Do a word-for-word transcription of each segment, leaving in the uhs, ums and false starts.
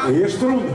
De eerste ronde.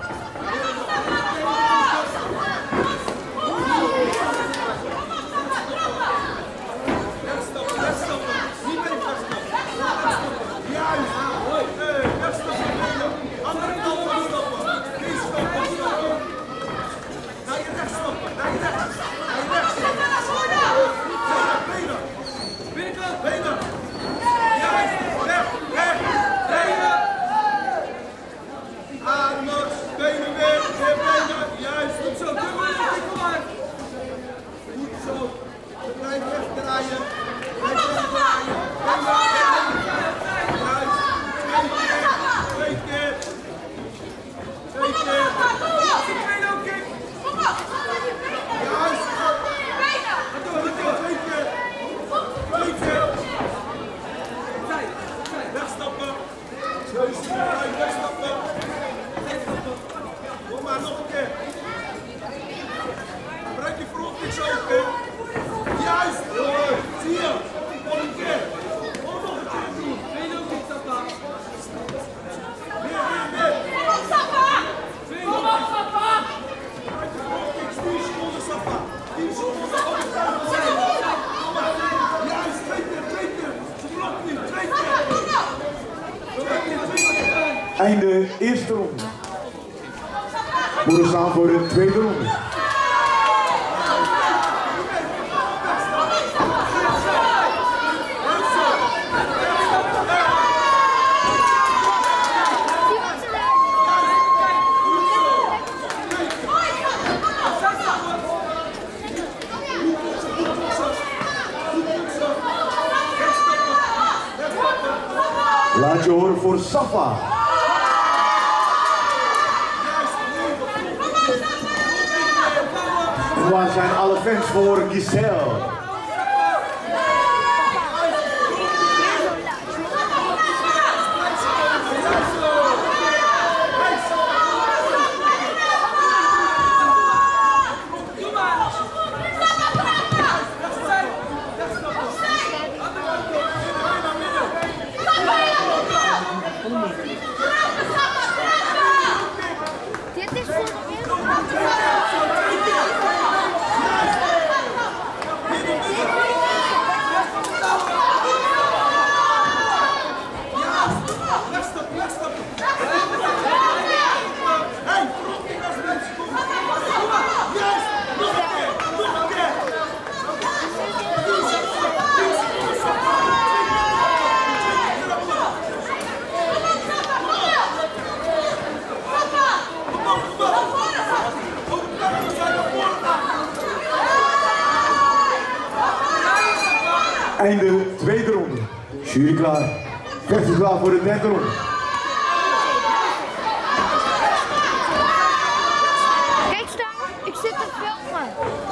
Einde eerste ronde. We staan voor de tweede ronde. Laat je horen voor Safa. En waar zijn alle fans voor Giselle? Einde tweede ronde. Jury klaar. Vechters klaar voor de derde ronde. Kijk staan, ik zit te filmen.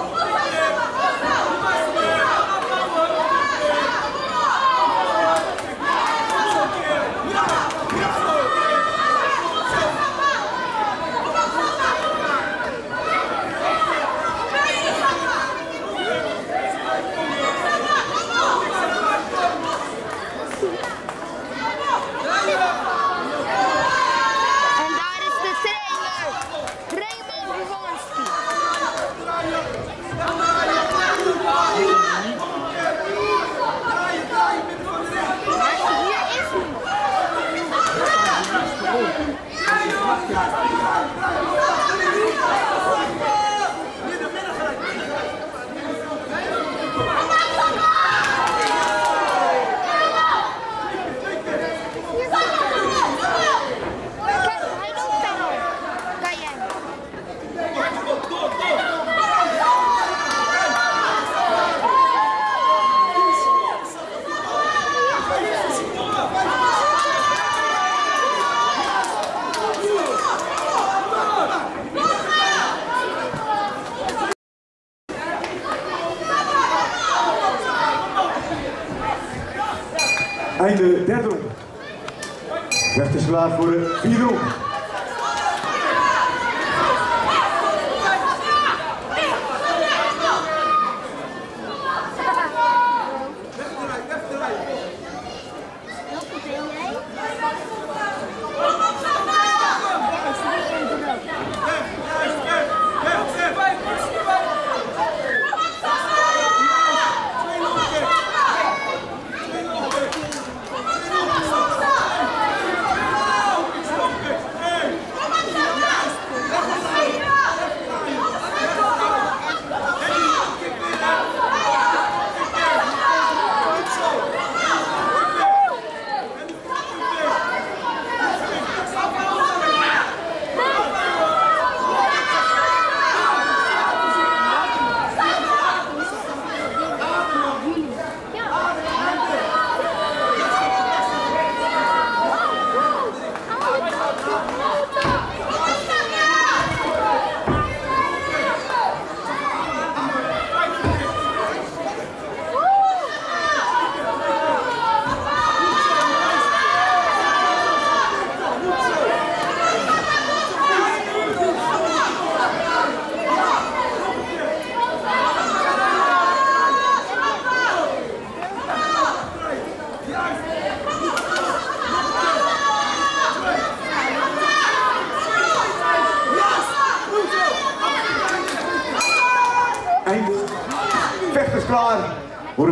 Einde derde ronde. Vechters klaar voor de vierde ronde. Welke ben jij?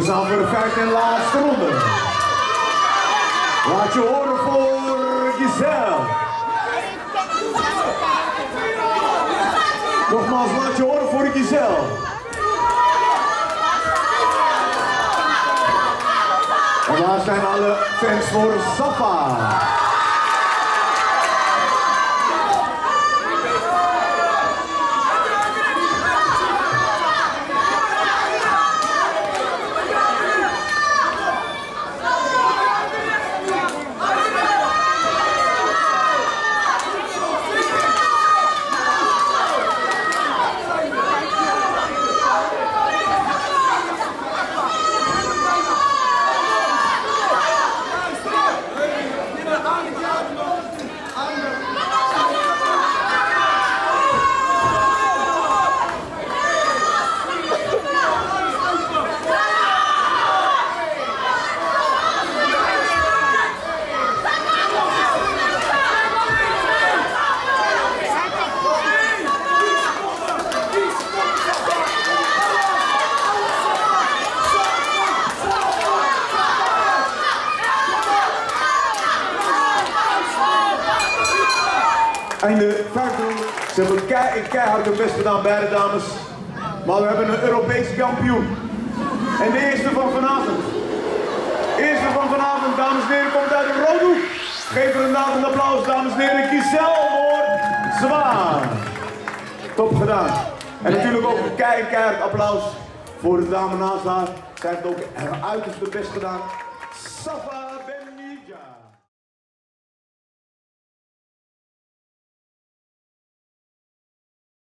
We staan voor de vijfde en laatste ronde. Laat je horen voor Giselle. Nogmaals, laat je horen voor Giselle. En waar zijn alle fans voor Safa? Einde vijfde ronde. Ze hebben kei keihard hun best gedaan, beide dames. Maar we hebben een Europese kampioen. En de eerste van vanavond. De eerste van vanavond, dames en heren, komt uit de roodhoek. Geef er inderdaad een applaus, dames en heren. Giselle Noord-Zwaan. Top gedaan. En natuurlijk ook een kei keihard applaus voor de dame naast haar. Zij heeft ook haar uiterste best gedaan. Safa.